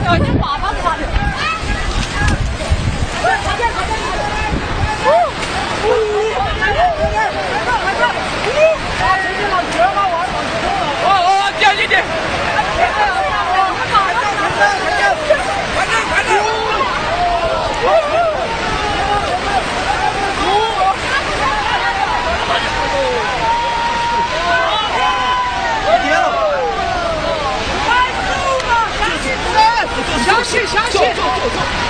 呀，你马上爬的。掉进去！相信，相信。